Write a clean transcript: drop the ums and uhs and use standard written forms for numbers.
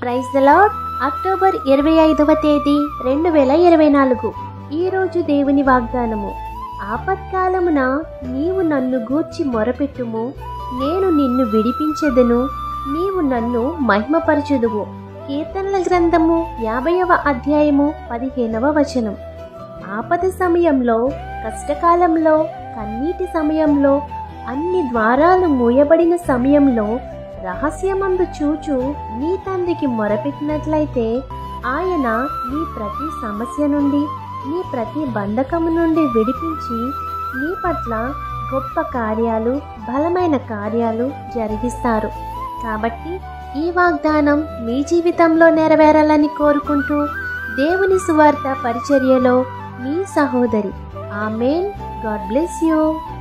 Praise the lord. October 25వ తేదీ 2024. ఈరోజు దేవుని వాగ్దానము. ఆపత్కాలమున నీవు నన్ను గూర్చి మొరపెట్టుము, నేను నిన్ను విడిపించెదను, నీవు నన్ను మహిమపరచుదువు. కీర్తనల గ్రంథము 50వ అధ్యాయము 15వ వచనం. ఆపద సమయంలో, కష్టకాలంలో, కన్నీటి సమయంలో, అన్ని ద్వారాలు మూయబడిన సమయంలో రహస్యమందు చూచు నీ తండ్రికి మొరపెట్టినట్లయితే ఆయన నీ ప్రతి సమస్య నుండి, నీ ప్రతి బంధకము నుండి విడిపించి నీ పట్ల గొప్ప కార్యాలు, బలమైన కార్యాలు జరిగిస్తారు. కాబట్టి ఈ వాగ్దానం మీ జీవితంలో నెరవేరాలని కోరుకుంటూ దేవుని సువార్త పరిచర్యలో మీ సహోదరి. ఆమేన్. God bless you.